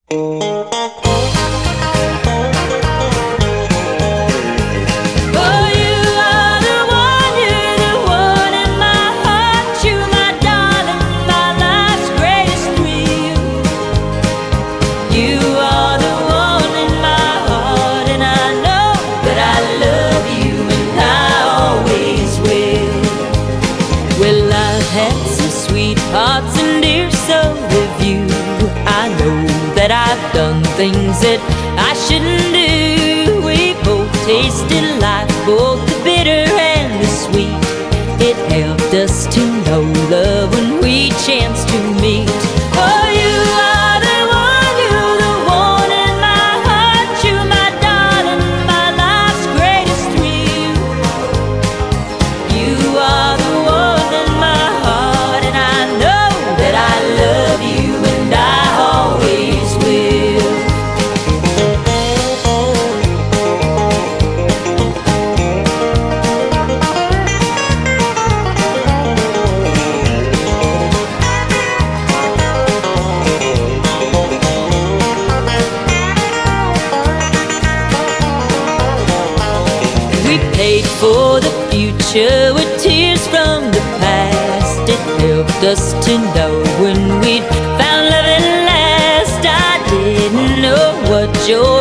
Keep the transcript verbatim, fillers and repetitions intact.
Hearts and dear, so with you I know that I've done things that I shouldn't do. We both tasted life, both the bitter and the sweet. It helped us to know love when we chanced to meet. Oh, you are the one, you're the one in my heart. You're my darling, my life's greatest thrill. You are the one in my heart, and I know that I love you, and I always will. We paid for the future with tears from the past. It helped us to know when we'd found love at last. I didn't know what joy